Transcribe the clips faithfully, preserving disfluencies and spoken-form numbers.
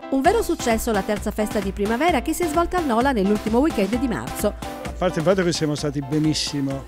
Un vero successo la terza festa di primavera che si è svolta a Nola nell'ultimo weekend di marzo. A parte il fatto che siamo stati benissimo,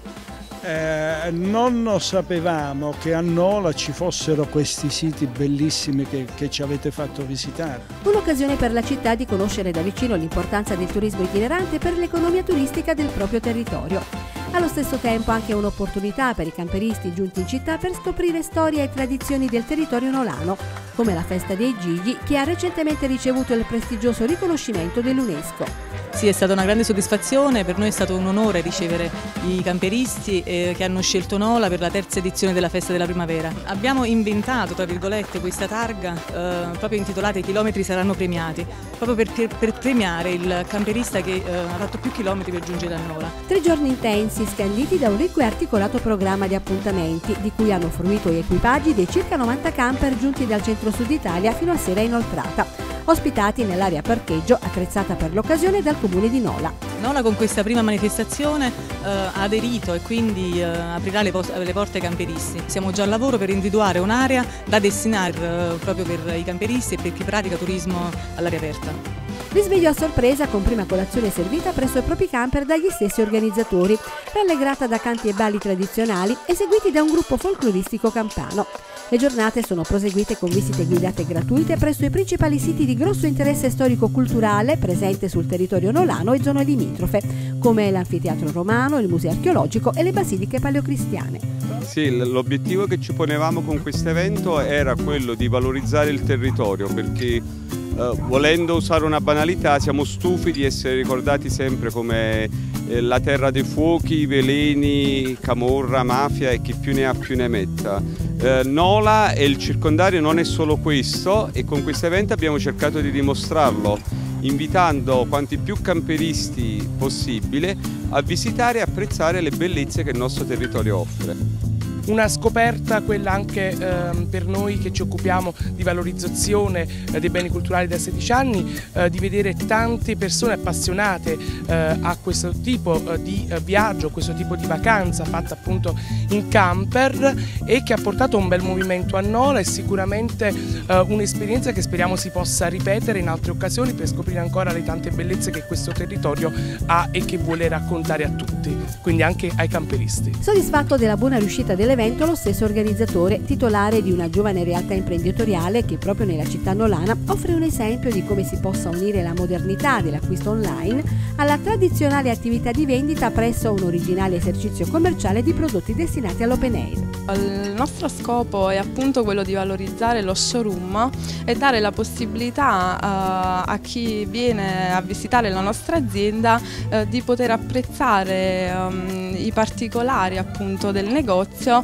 eh, non sapevamo che a Nola ci fossero questi siti bellissimi che, che ci avete fatto visitare. Un'occasione per la città di conoscere da vicino l'importanza del turismo itinerante per l'economia turistica del proprio territorio. Allo stesso tempo anche un'opportunità per i camperisti giunti in città per scoprire storia e tradizioni del territorio nolano, come la Festa dei Gigli, che ha recentemente ricevuto il prestigioso riconoscimento dell'UNESCO. Sì, è stata una grande soddisfazione, per noi è stato un onore ricevere i camperisti eh, che hanno scelto Nola per la terza edizione della Festa della Primavera. Abbiamo inventato, tra virgolette, questa targa eh, proprio intitolata "I chilometri saranno premiati", proprio per, per premiare il camperista che eh, ha fatto più chilometri per giungere a Nola. Tre giorni intensi, scanditi da un ricco e articolato programma di appuntamenti, di cui hanno fruito gli equipaggi dei circa novanta camper giunti dal centro-sud Italia fino a Sera Inoltrata, ospitati nell'area parcheggio attrezzata per l'occasione dal comune di Nola. Nola con questa prima manifestazione eh, ha aderito e quindi eh, aprirà le, le porte ai camperisti. Siamo già al lavoro per individuare un'area da destinare eh, proprio per i camperisti e per chi pratica turismo all'aria aperta. Risveglio a sorpresa con prima colazione servita presso i propri camper dagli stessi organizzatori, rallegrata da canti e balli tradizionali eseguiti da un gruppo folcloristico campano. Le giornate sono proseguite con visite guidate gratuite presso i principali siti di grosso interesse storico-culturale presente sul territorio nolano e zone limitrofe, come l'anfiteatro romano, il museo archeologico e le basiliche paleocristiane. Sì, l'obiettivo che ci ponevamo con questo evento era quello di valorizzare il territorio, perché Uh, volendo usare una banalità, siamo stufi di essere ricordati sempre come eh, la terra dei fuochi, veleni, camorra, mafia e chi più ne ha più ne metta. Uh, Nola e il circondario non è solo questo, e con questo evento abbiamo cercato di dimostrarlo, invitando quanti più camperisti possibile a visitare e apprezzare le bellezze che il nostro territorio offre. Una scoperta, quella anche eh, per noi che ci occupiamo di valorizzazione eh, dei beni culturali da sedici anni, eh, di vedere tante persone appassionate eh, a questo tipo eh, di eh, viaggio, questo tipo di vacanza fatta appunto in camper, e che ha portato un bel movimento a Nola e sicuramente eh, un'esperienza che speriamo si possa ripetere in altre occasioni per scoprire ancora le tante bellezze che questo territorio ha e che vuole raccontare a tutti, quindi anche ai camperisti. Soddisfatto della buona riuscita dell'evento, lo stesso organizzatore, titolare di una giovane realtà imprenditoriale che proprio nella città nolana offre un esempio di come si possa unire la modernità dell'acquisto online alla tradizionale attività di vendita presso un originale esercizio commerciale di prodotti destinati all'open air. Il nostro scopo è appunto quello di valorizzare lo showroom e dare la possibilità uh, a chi viene a visitare la nostra azienda uh, di poter apprezzare um, i particolari appunto del negozio,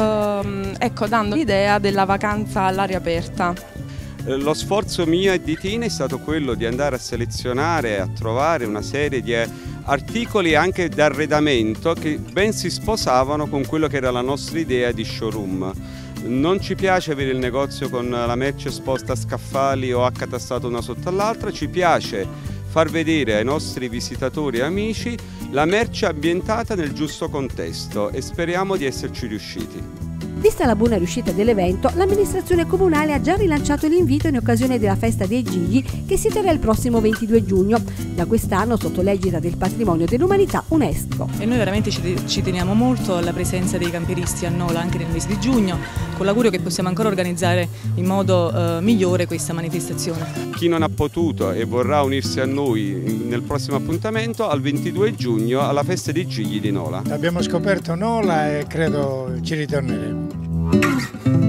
um, ecco, dando l'idea della vacanza all'aria aperta. Lo sforzo mio e di Tina è stato quello di andare a selezionare, a trovare una serie di articoli anche d'arredamento che ben si sposavano con quello che era la nostra idea di showroom. Non ci piace avere il negozio con la merce esposta a scaffali o accatastata una sotto all'altra, ci piace far vedere ai nostri visitatori e amici la merce ambientata nel giusto contesto, e speriamo di esserci riusciti. Vista la buona riuscita dell'evento, l'amministrazione comunale ha già rilanciato l'invito in occasione della Festa dei Gigli che si terrà il prossimo ventidue giugno, da quest'anno sotto l'egida del Patrimonio dell'Umanità UNESCO. E noi veramente ci, ci teniamo molto alla presenza dei camperisti a Nola anche nel mese di giugno, con l'augurio che possiamo ancora organizzare in modo eh, migliore questa manifestazione. Chi non ha potuto e vorrà unirsi a noi nel prossimo appuntamento, al ventidue giugno alla Festa dei Gigli di Nola. Abbiamo scoperto Nola e credo ci ritorneremo.